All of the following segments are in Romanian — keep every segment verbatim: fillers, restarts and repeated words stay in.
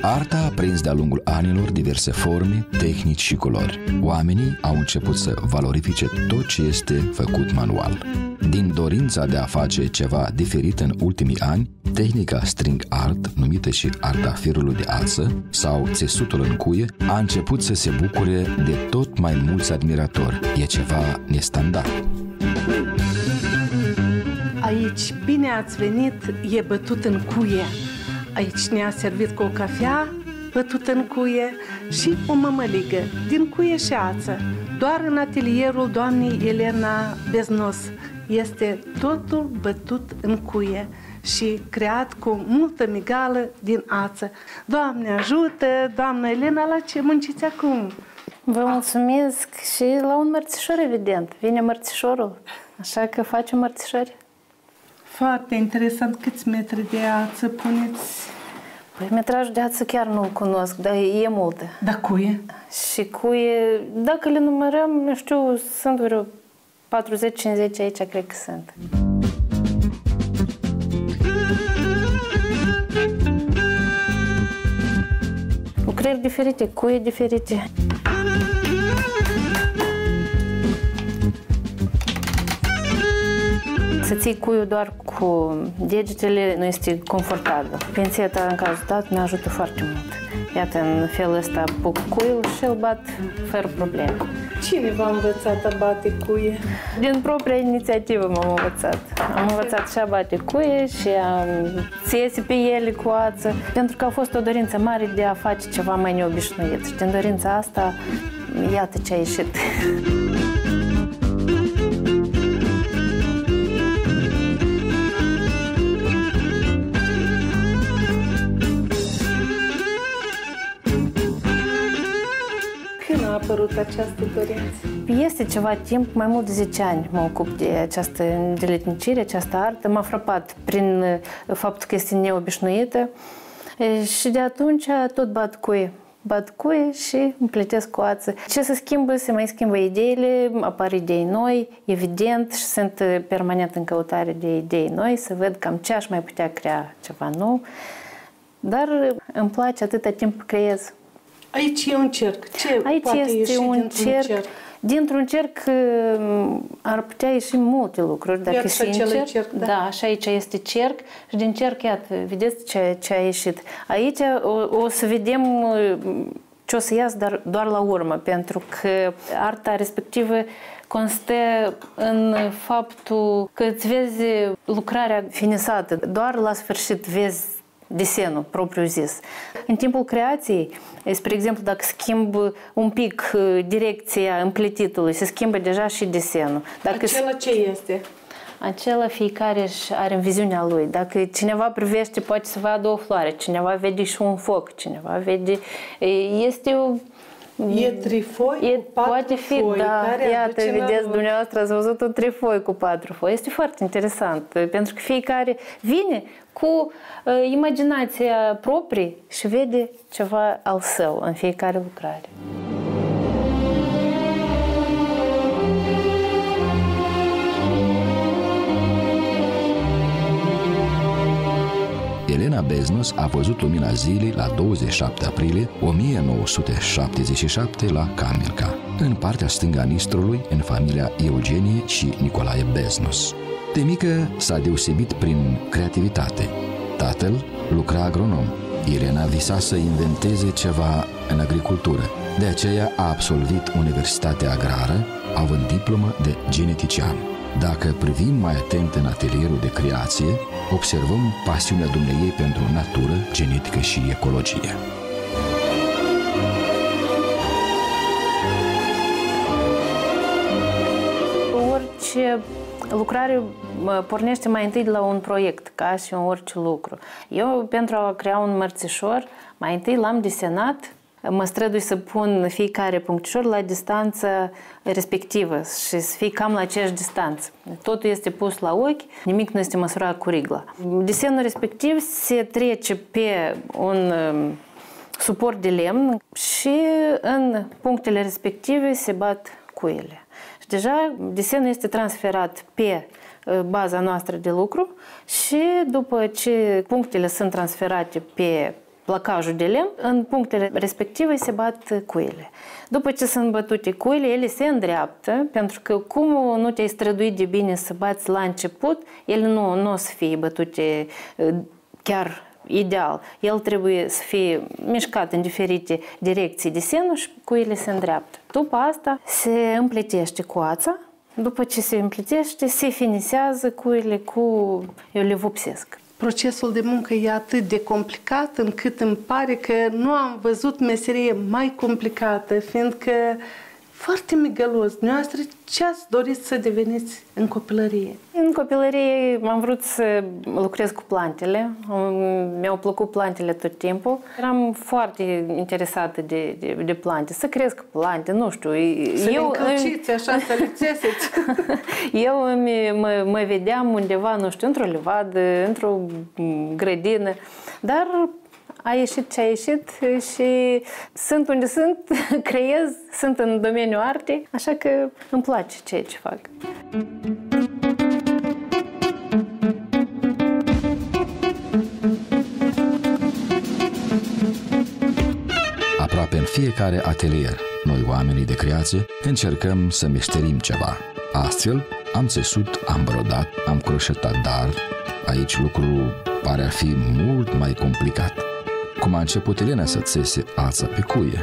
Arta a prins de-a lungul anilor diverse forme, tehnici și culori. Oamenii au început să valorifice tot ce este făcut manual. Din dorința de a face ceva diferit în ultimii ani, tehnica string art, numită și arta firului de ață sau țesutul în cuie, a început să se bucure de tot mai mulți admiratori. E ceva nestandard. Aici, bine ați venit, e bătut în cuie. Aici ne-a servit cu o cafea bătut în cuie și o mămăligă din cuie și ață. Doar în atelierul doamnei Elena Beznos este totul bătut în cuie și creat cu multă migală din ață. Doamne ajută, doamna Elena, la ce munciți acum? Vă mulțumesc și la un mărțișor, evident. Vine mărțișorul, așa că facem mărțișori. Foarte interesant. Câți metri de ață puneți? Păi metrajul de ață chiar nu-l cunosc, dar e multă. Da, cuie? Și cuie, dacă le numărăm, nu știu, sunt vreo patruzeci cincizeci aici, cred că sunt. Lucrări diferite, cuie diferite. Să ții cuiul doar cu degetele nu este confortabil. Pințeta, în cazul dat, mi ajută foarte mult. Iată, în felul ăsta puc cuiul și îl bat fără probleme. Cine v-a învățat a bate cuie? Din propria inițiativă m-am învățat. Am învățat și a bate cuie și a țese pe ele cu ață, pentru că a fost o dorință mare de a face ceva mai neobișnuit. Și din dorința asta, iată ce a ieșit. A apărut această dorință? Este ceva timp, mai mult de zece ani mă ocup de această deletnicire, această artă. M-a frapat prin faptul că este neobișnuită și de atunci tot bat cuie. Bat cuie și împletesc cu ață. Ce se schimbă? Se mai schimbă ideile, apar idei noi, evident, și sunt permanent în căutare de idei noi, să văd cam ce aș mai putea crea ceva nou. Dar îmi place atâta timp creez. Aici e un cerc. Ce Aici poate este ieși un dintr-un cerc. cerc? Dintr-un cerc ar putea ieși multe lucruri. Dacă iată sincer, cerc, da. Da, și aici este cerc și din cerc, iată, vedeți ce, ce a ieșit. Aici o, o să vedem ce o să iasă, dar doar la urmă, pentru că arta respectivă constă în faptul că îți vezi lucrarea finisată. Doar la sfârșit vezi desenul propriu-zis. În timpul creației, spre exemplu, dacă schimb un pic direcția împletitului, se schimbă deja și desenul. Dacă acela ce este? Acela fiecare are în viziunea lui. Dacă cineva privește, poate să vadă o floare, cineva vede și un foc, cineva vede... Este o... E trifoi e, cu patru poate fi, foi, da, care iată, vedeți, la... dumneavoastră ați văzut un trifoi cu patru foi. Este foarte interesant, pentru că fiecare vine cu uh, imaginația proprie și vede ceva al său în fiecare lucrare. Elena Beznos a văzut lumina zilei la douăzeci și șapte aprilie o mie nouă sute șaptezeci și șapte la Camilca, în partea stângă a Nistrului, în familia Eugenie și Nicolae Beznos. De mică s-a deosebit prin creativitate. Tatăl lucra agronom. Elena visa să inventeze ceva în agricultură. De aceea a absolvit Universitatea Agrară, având diplomă de genetician. Dacă privim mai atent în atelierul de creație, observăm pasiunea dumneiei pentru natură, genetică și ecologie. Orice lucrare pornește mai întâi de la un proiect, ca și în orice lucru. Eu, pentru a crea un mărțișor, mai întâi l-am desenat, mă strădui să pun fiecare punctișor la distanța respectivă și să fie cam la aceeași distanță. Totul este pus la ochi, nimic nu este măsurat cu rigla. Desenul respectiv se trece pe un suport de lemn și în punctele respective se bat cuile. Și deja desenul este transferat pe baza noastră de lucru și după ce punctele sunt transferate pe placajul de lemn, în punctele respective se bat cuile. După ce sunt bătute cuile, ele se îndreaptă, pentru că cum nu te-ai străduit de bine să bați la început, ele nu, nu o să fie bătute chiar ideal. El trebuie să fie mișcat în diferite direcții de senul și cuile se îndreaptă. După asta se împletește coața. După ce se împletește, se finisează cuile cu... eu le vopsesc. Procesul de muncă e atât de complicat încât îmi pare că nu am văzut meserie mai complicată, fiindcă foarte migălos. Noastră, ce ați dorit să deveniți în copilărie? În copilărie am vrut să lucrez cu plantele. Mi-au plăcut plantele tot timpul. Eram foarte interesată de, de, de plante, să cresc plante, nu știu. Să eu, le încălciți, așa, să le țeseți. Eu mă, mă vedeam undeva, nu știu, într-o livadă, într-o grădină, dar a ieșit ce a ieșit și sunt unde sunt, creez, sunt în domeniul artei, așa că îmi place ceea ce fac. Aproape în fiecare atelier, noi oamenii de creație încercăm să meșterim ceva. Astfel, am țesut, am brodat, am croșetat, dar aici lucrul pare a fi mult mai complicat. Cum a început Elena să țese ața pe cuie?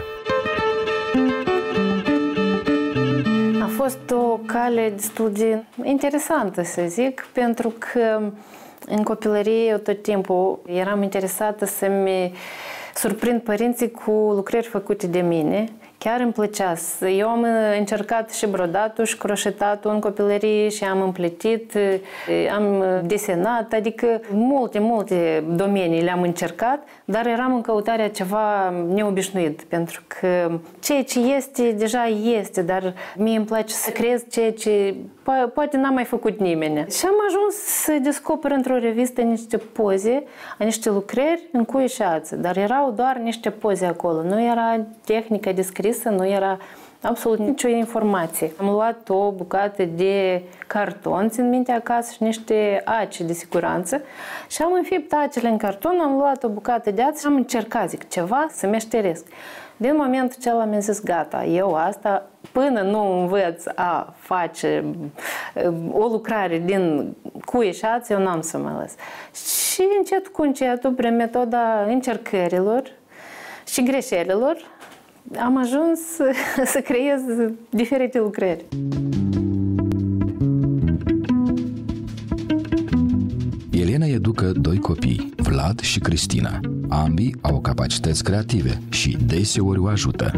A fost o cale destul de interesantă, să zic, pentru că în copilărie eu tot timpul eram interesată să-mi surprind părinții cu lucrări făcute de mine. Chiar îmi plăcea. Eu am încercat și brodatul și croșetatul în copilărie și am împletit, am desenat, adică multe, multe domenii le-am încercat, dar eram în căutarea ceva neobișnuit, pentru că ceea ce este, deja este, dar mie îmi place să creez ceea ce poate n-a mai făcut nimeni. Și am ajuns să descoper într-o revistă niște poze, niște lucrări în cuie și ață, dar erau doar niște poze acolo, nu era tehnica descrisă, nu era absolut nicio informație. Am luat o bucată de carton, țin minte acasă, și niște aci de siguranță și am înfipt acele în carton, am luat o bucată de ață și am încercat, zic, ceva să meșteresc. Din momentul acela mi-am zis, gata, eu asta, până nu învăț a face o lucrare din cuie și ață, eu n-am să mă las. Și încet cu încetul, prin metoda încercărilor și greșelilor, am ajuns să creez diferite lucrări. Elena educă doi copii, Vlad și Cristina. Ambii au capacități creative și deseori o ajută.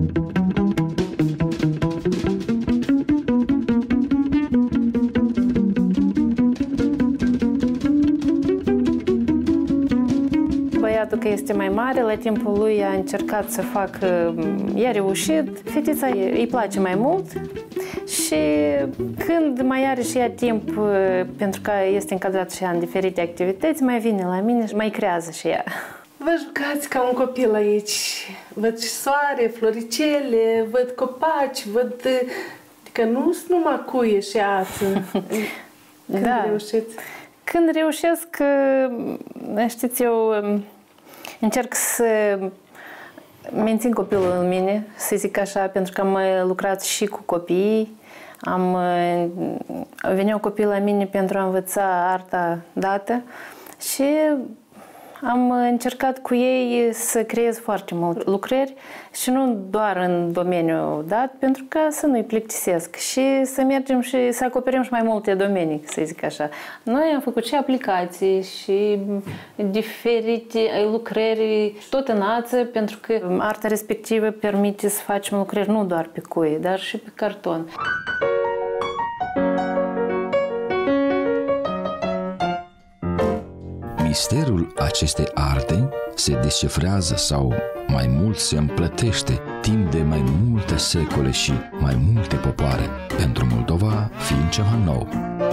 Băiatul, că este mai mare, la timpul lui a încercat să facă, i-a reușit. Fetița îi place mai mult și când mai are și ea timp, pentru că este încadrat și ea în diferite activități, mai vine la mine și mai creează și ea. Vă jucați ca un copil aici. Văd și soare, floricele, văd copaci, văd... Adică nu sunt numai cuie și ață. Când da. reușiți? Când reușesc, știți, eu încerc să mențin copilul în mine, să zic așa, pentru că am lucrat și cu copiii. Am, veneau copii la mine pentru a învăța arta dată și am încercat cu ei să creez foarte mult lucrări și nu doar în domeniul dat, pentru că să nu-i plictisesc și să mergem și să acoperim și mai multe domenii, să zic așa. Noi am făcut și aplicații și diferite lucrări, tot în ață, pentru că arta respectivă permite să facem lucrări nu doar pe cuie, dar și pe carton. Misterul acestei arte se descifrează sau mai mult se împlătește timp de mai multe secole și mai multe popoare, pentru Moldova fiind ceva nou.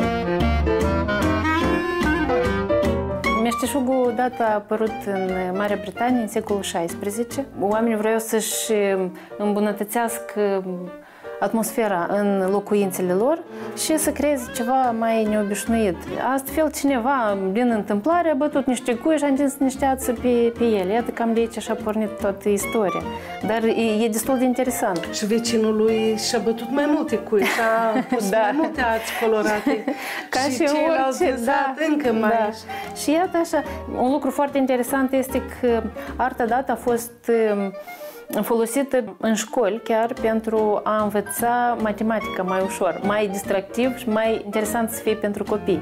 Meșteșugul odată a apărut în Marea Britanie în secolul șaisprezece. Oamenii vreau să-și îmbunătățească atmosfera în locuințele lor și să creeze ceva mai neobișnuit. Astfel, cineva, din întâmplare, a bătut niște cui și a întins niște ață pe, pe ele. Iată, cam de aici și-a pornit toată istoria. Dar e, e destul de interesant. Și vecinul lui și-a bătut mai multe cui și a pus da. mai multe ați colorate. Ca și, și ceilalți orice, da, încă mai... Da. Și iată așa, un lucru foarte interesant este că arta dată a fost folosită în școli chiar pentru a învăța matematică mai ușor, mai distractiv și mai interesant să fie pentru copii.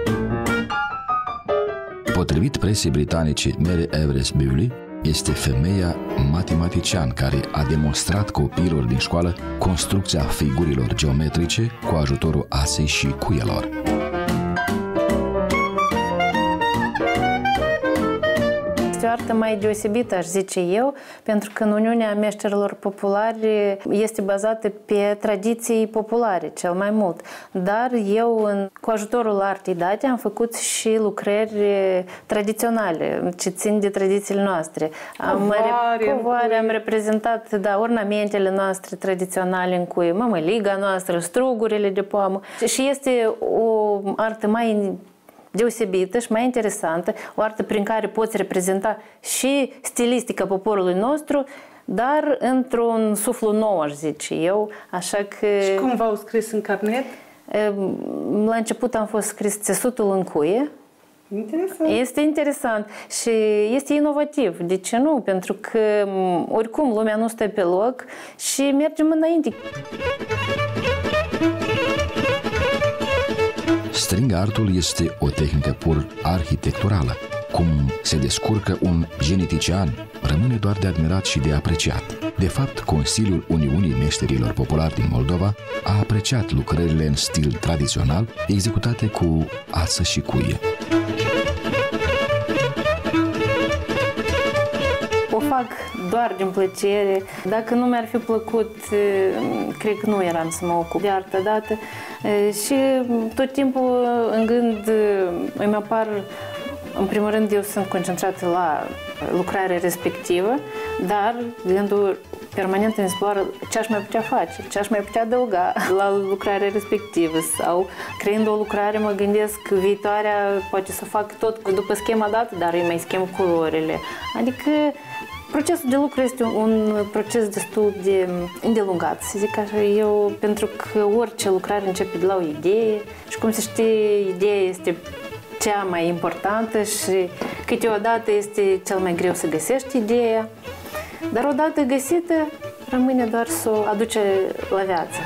Potrivit presiei britanice Mary Everest Bewley, este femeia matematician care a demonstrat copiilor din școală construcția figurilor geometrice cu ajutorul asei și cuielor. Este o artă mai deosebită, aș zice eu, pentru că în Uniunea Meșterilor Populari este bazată pe tradiții populare, cel mai mult. Dar eu, în, cu ajutorul artei date, am făcut și lucrări tradiționale, ce țin de tradițiile noastre. Am, Covoare, am reprezentat da, ornamentele noastre tradiționale în cuie, mămăliga noastră, strugurile de poamă. Și este o artă mai deosebită și mai interesantă, o artă prin care poți reprezenta și stilistica poporului nostru, dar într-un suflu nou, aș zice eu, așa că... Și cum v-au scris în carnet? La început am fost scris țesutul în cuie. Interesant. Este interesant și este inovativ. De ce nu? Pentru că oricum lumea nu stă pe loc și mergem înainte. String artul este o tehnică pur arhitecturală. Cum se descurcă un genetician rămâne doar de admirat și de apreciat. De fapt, Consiliul Uniunii Meșterilor Populari din Moldova a apreciat lucrările în stil tradițional executate cu ață și cuie. O fac doar din plăcere. Dacă nu mi-ar fi plăcut, cred că nu eram să mă ocup de artă dată. Și tot timpul în gând îmi apar, în primul rând, eu sunt concentrată la lucrarea respectivă, dar gândul permanent îmi zboară ce aș mai putea face, ce aș mai putea adăuga la lucrarea respectivă. Sau, creând o lucrare, mă gândesc că viitoarea poate să fac tot după schema dată, dar îi mai schimb culorile. Adică procesul de lucru este un proces destul de îndelungat, să zic așa eu, pentru că orice lucrare începe de la o idee și, cum se știe, ideea este cea mai importantă și câteodată este cel mai greu să găsești ideea, dar odată găsită rămâne doar să o aduce la viață.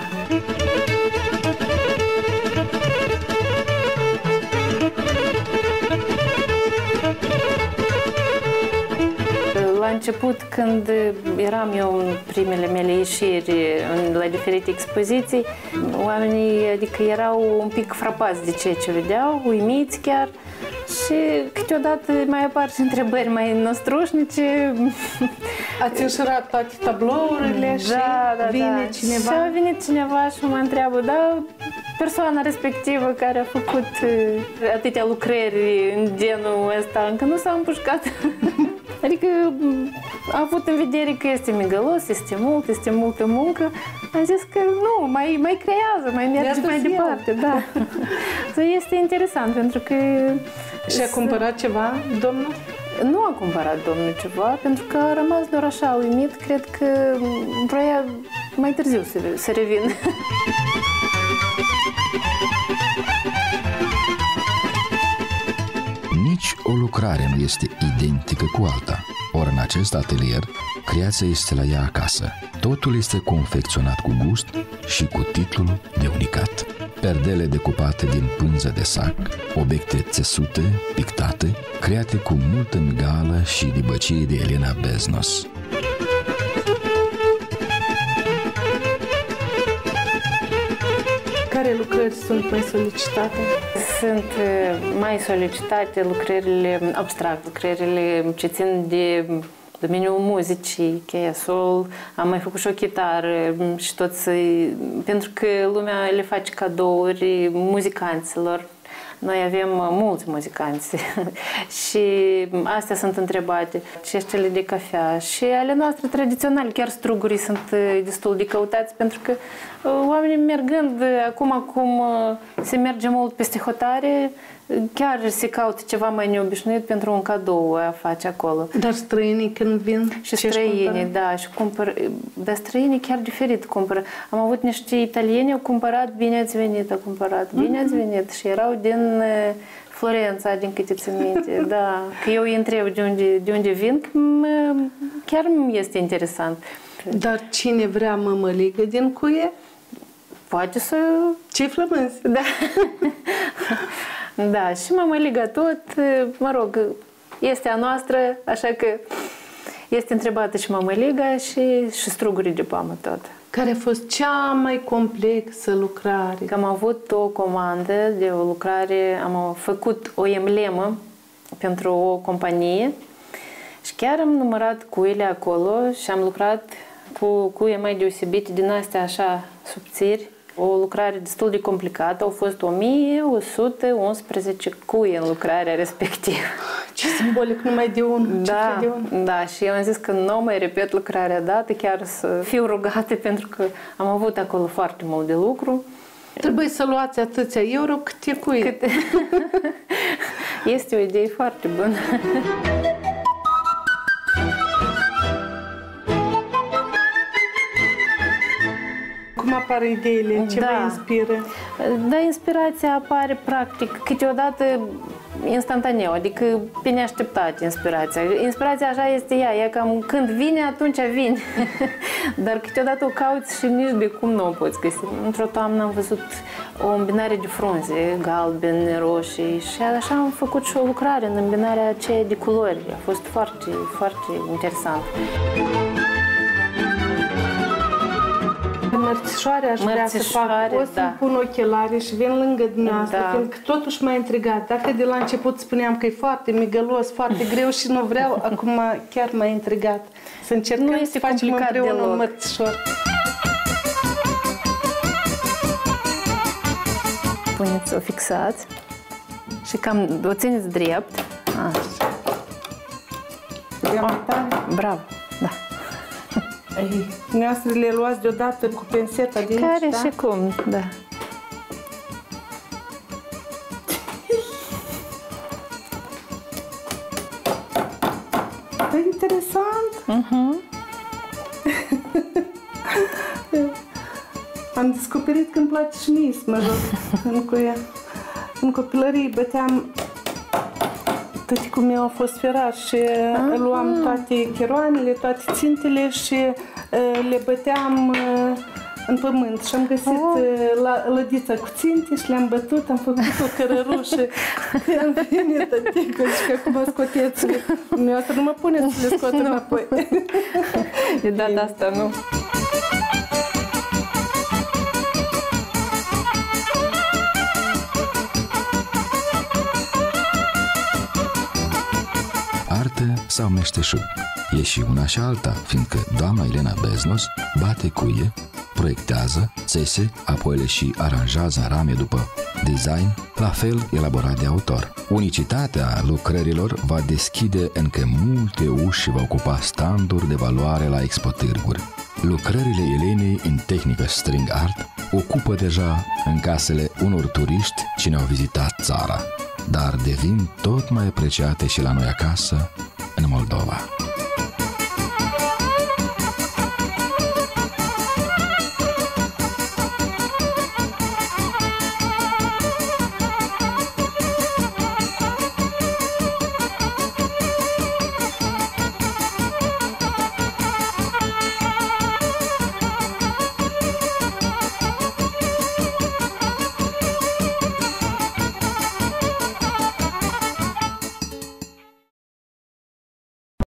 La început, când eram eu în primele mele ieșiri la diferite expoziții, oamenii adică erau un pic frapați de ceea ce vedeau, uimiți chiar, și câteodată mai apar și întrebări mai năstrușnice. Ați înșurat toate tablourile da, și da, vine da. cineva? Și a venit cineva și mă întreabă, da, persoana respectivă care a făcut atâtea lucrări în genul ăsta încă nu s-a împușcat. Adică a avut în vedere că este migălos, este mult, este multă muncă. Am zis că nu, mai, mai creează, mai merge mai departe. Da. Este interesant pentru că... Și a cumpărat ceva, domnul? Nu a cumpărat domnul ceva, pentru că a rămas doar așa uimit. Cred că vroia mai târziu să, să revin. Nici o lucrare nu este identică cu alta. Ori în acest atelier, creația este la ea acasă. Totul este confecționat cu gust și cu titlul de unicat. Perdele decupate din pânză de sac, obiecte țesute, pictate, create cu multă migală și dibăcie de Elena Beznos. Care lucrări sunt mai solicitate? Sunt mai solicitate lucrările abstract, lucrările ce țin de domeniul muzicii, cheia sol. Am mai făcut și o chitară și tot să... pentru că lumea le face cadouri muzicanților. Noi avem mulți muzicanți și astea sunt întrebate, și cele de cafea și ale noastre tradiționale, chiar strugurii sunt destul de căutați pentru că oamenii mergând, acum acum se merge mult peste hotare, chiar se caută ceva mai neobișnuit pentru un cadou a face acolo. Dar străinii când vin? Și străinii, da, și cumpăr, dar străinii chiar diferit cumpără. Am avut niște italieni, au cumpărat, bine ați venit, au cumpărat, bine ați venit și erau din Florența, din câte țin minte, da, că eu îi întreb de unde, de unde vin, chiar este interesant. Dar cine vrea mămăligă din cuie? Poate să... Ce flămânzi? Da. Da, și mămăliga tot, mă rog, este a noastră, așa că este întrebată și mămăliga și, și strugurii de poamă tot. Care a fost cea mai complexă lucrare? Că am avut o comandă de o lucrare, am făcut o emblemă pentru o companie și chiar am numărat cuile acolo și am lucrat cu cuie mai deosebite din astea așa subțiri. O lucrare destul de complicată, au fost o mie o sută unsprezece cuie în lucrarea respectivă. Ce simbolic, numai de unul. Da, de unul. Da, și eu am zis că nu mai repet lucrarea dată, chiar să fiu rugată, pentru că am avut acolo foarte mult de lucru. Trebuie să luați atâția euro câte cuie. Câte... Este o idee foarte bună. Cum apar ideile? Ce da. vă inspiră? Da, inspirația apare practic câteodată instantaneu, adică pe neașteptate inspirația. Inspirația așa este ea, e cam când vine, atunci vine. Dar câteodată o cauți și nici de cum nu o poți găsi. Într-o toamnă am văzut o îmbinare de frunze, galbeni, roșii și așa am făcut și o lucrare în îmbinarea aceea de culori. A fost foarte, foarte interesant. Mărțișoare aș vrea să fac, o să-mi da. pun ochelare și vin lângă dumneavoastră, da. fiindcă totuși m-a intrigat. Dacă de la început spuneam că e foarte migălos, foarte greu și nu vreau, acum chiar m-a intrigat. Să încercăm să facem împreună un mărțișor. Puneți, o fixați și cam o țineți drept. Așa. Oh, bravo, da. Dumneavoastră le luați deodată cu penseta de aici, care da? și cum, da. E interesant. Uh-huh. Am descoperit că îmi place și mie să mă joc în cuia. În copilărie băteam... Tăticul meu a fost ferar și ah, luam toate chiroanele, toate țintele și uh, le băteam uh, în pământ. Și am găsit uh, la, lădița cu ținte și le-am bătut, am făcut o cărărușă. Am venit tăticul și că acum scoteți. Dumneavoastră nu mă puneți să le scot înapoi. De data asta nu. Artă sau meșteșug? E și una și alta, fiindcă doamna Elena Beznos bate cuie, proiectează, țese, apoi le și aranjează în rame după design, la fel elaborat de autor. Unicitatea lucrărilor va deschide încă multe uși și va ocupa standuri de valoare la expotârguri. Lucrările Elenei în tehnică string art ocupă deja în casele unor turiști ce ne-au vizitat țara, dar devin tot mai apreciate și la noi acasă, în Moldova.